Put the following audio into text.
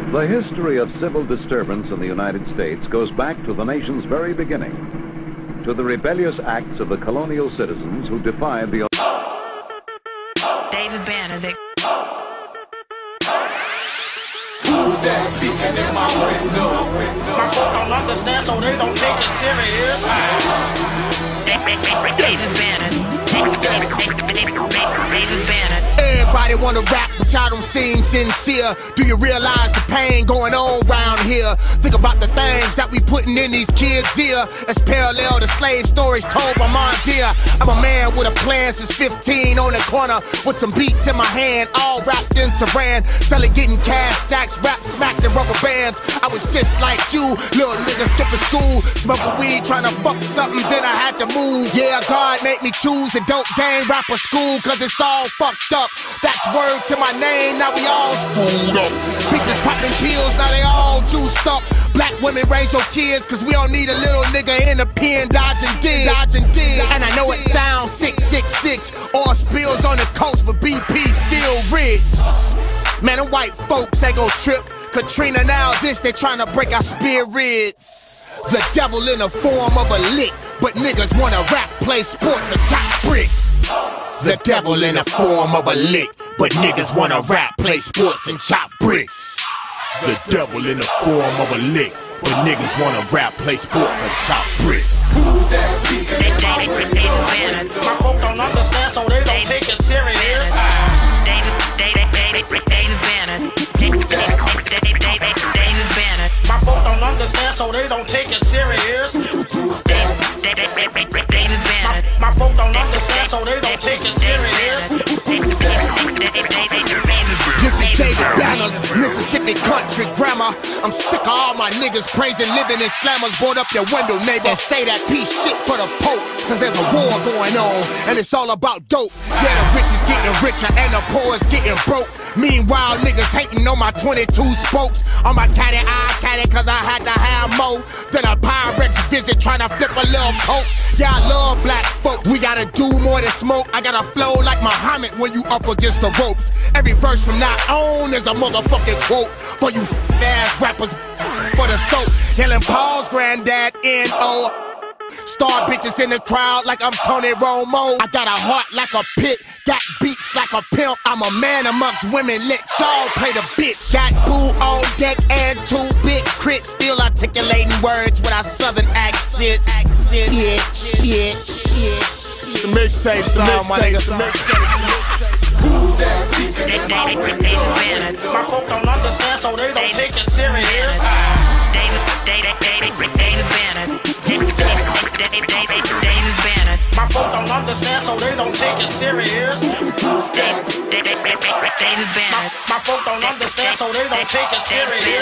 The history of civil disturbance in the United States goes back to the nation's very beginning, to the rebellious acts of the colonial citizens who defied the... David Banner, Who's that peeking in my window? My folk don't understand, so they don't take it serious. David Banner. David Banner. Everybody wanna rap, but y'all don't seem sincere. Do you realize the pain going on round here? Think about the things that we putting in these kids' ear. It's parallel to slave stories told by Mom Dear. I'm a man with a plan since 15 on the corner with some beats in my hand, all wrapped in saran. Selling, getting cash stacks, rap smacked in rubber bands. I was just like you, little nigga skipping school, smoking weed, trying to fuck something, then I had to move. Yeah, God made me choose the dope game rapper school, cause it's all fucked up. That's word to my name, now we all screwed up. Bitches popping pills, now they all juiced up. Black women raise your kids, cause we don't need a little nigga in the pen dodging dig. And I know it sounds 666, oil spills on the coast, but BP still rich. Man, the white folks ain't gon' trip. Katrina, now this, they tryna break our spirits. The devil in the form of a lick, but niggas wanna rap, play sports, and chop bricks. The devil in the form of a lick, but niggas wanna rap, play sports, and chop bricks. The devil in the form of a lick, but niggas wanna rap, play sports, and chop bricks. Who's that peeking in my window? My folk don't understand, so they don't take it serious. David Banner. David Banner. My folk don't understand, so they don't take it serious. David Banner. My folk don't understand, so they don't take it serious. This is David Banner's Mississippi country grammar. I'm sick of all my niggas praising living in slammers. Board up your window, neighbor, say that piece shit for the Pope. Cause there's a war going on, and it's all about dope. Yeah, the rich is getting richer, and the poor is getting broke. Meanwhile, niggas hating on my 22 spokes. On my caddy, I caddy, cause I had to have more than a Pyrex visit trying to flip a little coat. Yeah, I love black folk. We gotta do more than smoke. I gotta flow like Muhammad when you up against the ropes. Every verse from now on is a motherfucking quote for you ass rappers for the soap. Yelling Paul's granddad N.O. Star bitches in the crowd like I'm Tony Romo. I got a heart like a pit, got beats like a pimp. I'm a man amongst women, let y'all play the bitch. Got boo on deck and 2 big crits, still articulating words with our southern accents. Bitch. The mixtape song, my nigga. Who's that peeking in my window? My folk don't understand, so they don't take it serious. David Banner. David Banner. My folk don't understand, so they don't take it serious. David Banner. My folk don't understand, so they don't take it serious.